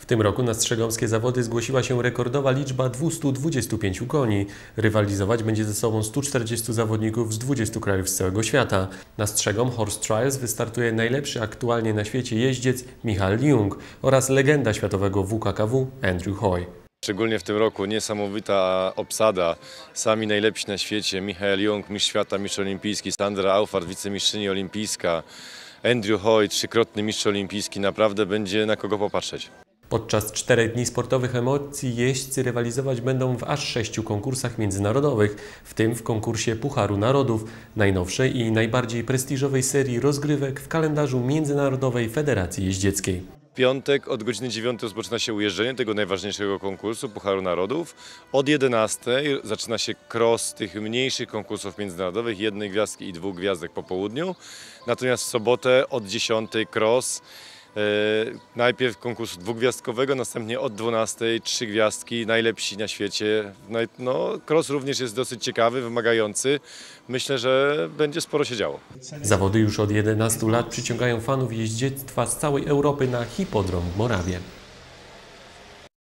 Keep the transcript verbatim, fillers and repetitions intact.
tym roku na Strzegomskie zawody zgłosiła się rekordowa liczba dwieście dwadzieścia pięć koni. Rywalizować będzie ze sobą stu czterdziestu zawodników z dwudziestu krajów z całego świata. Na Strzegom Horse Trials wystartuje najlepszy aktualnie na świecie jeździec Michael Jung oraz legenda światowego W K K W Andrew Hoy. Szczególnie w tym roku niesamowita obsada, sami najlepsi na świecie, Michael Jung, mistrz świata, mistrz olimpijski, Sandra Aufart, wicemistrzyni olimpijska, Andrew Hoy, trzykrotny mistrz olimpijski, naprawdę będzie na kogo popatrzeć. Podczas czterech dni sportowych emocji jeźdźcy rywalizować będą w aż sześciu konkursach międzynarodowych, w tym w konkursie Pucharu Narodów, najnowszej i najbardziej prestiżowej serii rozgrywek w kalendarzu Międzynarodowej Federacji Jeździeckiej. W piątek od godziny dziewiątej rozpoczyna się ujeżdżenie tego najważniejszego konkursu Pucharu Narodów. Od jedenastej zaczyna się cross tych mniejszych konkursów międzynarodowych, jednej gwiazdki i dwóch gwiazdek po południu. Natomiast w sobotę od dziesiątej cross. E, najpierw konkursu dwugwiazdkowego, następnie od dwunastej trzy gwiazdki, najlepsi na świecie. No, cross również jest dosyć ciekawy, wymagający. Myślę, że będzie sporo się działo. Zawody już od jedenastu lat przyciągają fanów jeździectwa z całej Europy na hipodrom w Morawie.